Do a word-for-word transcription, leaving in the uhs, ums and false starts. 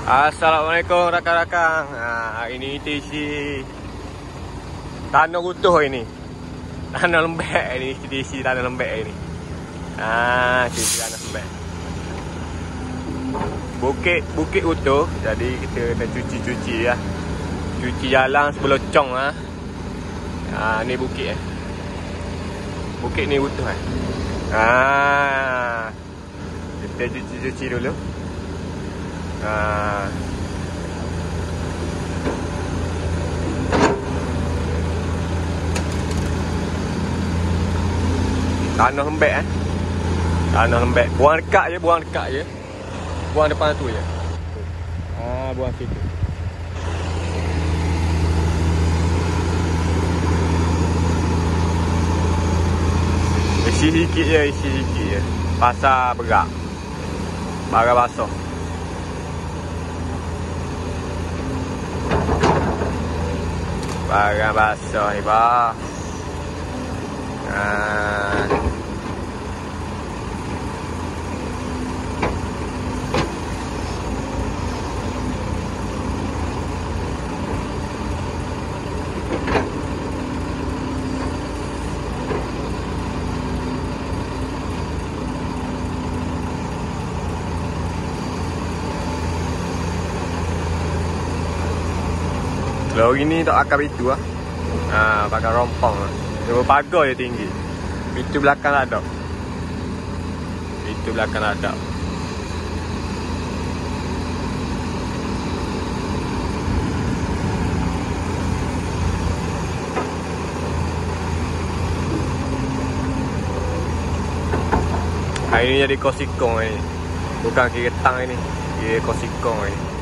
Assalamualaikum rakan-rakan. Ha, ini T C tanah utuh ini. Tanah lembek ini, T C tanah lembek ini. Ah, T C tanah lembek. Bukit bukit utuh, jadi kita nak cuci-cuci ya. Cuci jalan sebelum cong ah. Ha, ni bukit eh. Bukit ni utuh eh. Ah. Kita cuci-cuci dulu. Ah. Tanah lembek eh. Tanah lembek. Buang dekat je, buang dekat je. Buang depan tu je. Ah, buang situ. Isi sikit je, isi sikit je. Pasal berak. Barang basuh. Barang basuh ni bah. Ah. Kalau ini tak akar itu ah. Ha, pakai rompong ah. Dia pagar je tinggi. Pintu belakang tak ada. Pintu belakang tak ada. Hari ni jadi kosikong ni. Bukan kira tang ni. Kira kosikong ni.